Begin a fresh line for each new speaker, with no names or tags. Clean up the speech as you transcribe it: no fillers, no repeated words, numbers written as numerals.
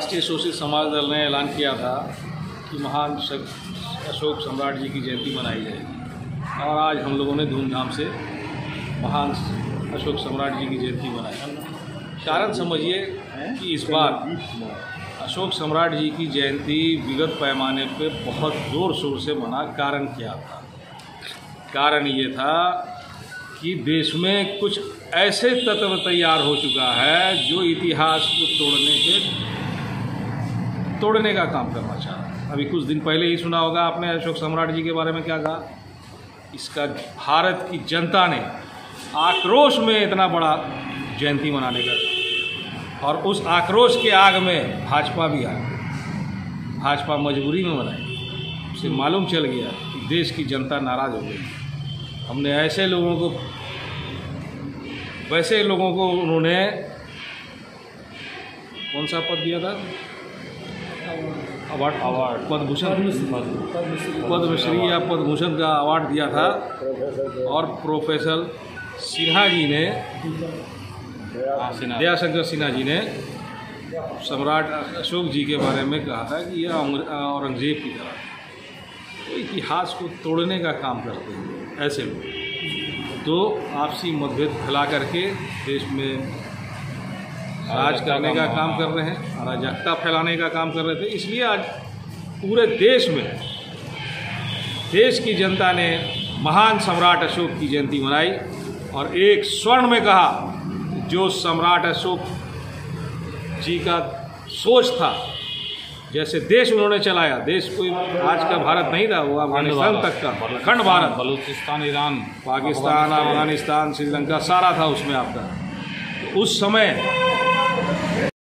राष्ट्रीय शोषित समाज दल ने ऐलान किया था कि महान अशोक सम्राट जी की जयंती मनाई जाएगी और आज हम लोगों ने धूमधाम से महान अशोक सम्राट जी की जयंती मनाई। कारण समझिए कि इस बार अशोक सम्राट जी की जयंती विगत पैमाने पे बहुत ज़ोर शोर से मना। कारण क्या था? कारण ये था कि देश में कुछ ऐसे तत्व तैयार हो चुका है जो इतिहास को तोड़ने का काम करना चाह रहा है। अभी कुछ दिन पहले ही सुना होगा आपने अशोक सम्राट जी के बारे में क्या कहा। इसका भारत की जनता ने आक्रोश में इतना बड़ा जयंती मनाने का, और उस आक्रोश के आग में भाजपा भी आ गई। भाजपा मजबूरी में मनाई। उसे मालूम चल गया कि देश की जनता नाराज़ हो गई। हमने ऐसे लोगों को उन्होंने कौन सा पद दिया था? अवार्ड पद्मश्री या पद्मभूषण का अवार्ड दिया था। और प्रोफेसर सिन्हा जी ने, दयाशंकर सिन्हा जी ने सम्राट अशोक जी के बारे में कहा था कि यह औरंगजेब की तरह। तो इतिहास को तोड़ने का काम करते हैं ऐसे लोग, तो आपसी मतभेद फैला करके देश में राज करने का काम कर रहे हैं, अराजकता फैलाने का काम कर रहे थे। इसलिए आज पूरे देश में देश की जनता ने महान सम्राट अशोक की जयंती मनाई और एक स्वर्ण में कहा, जो सम्राट अशोक जी का सोच था, जैसे देश उन्होंने चलाया, देश कोई आज का भारत नहीं था, वो अफगानिस्तान तक का अखंड भारत,
बलूचिस्तान, ईरान,
पाकिस्तान, अफगानिस्तान, श्रीलंका सारा था उसमें आपका। तो उस समय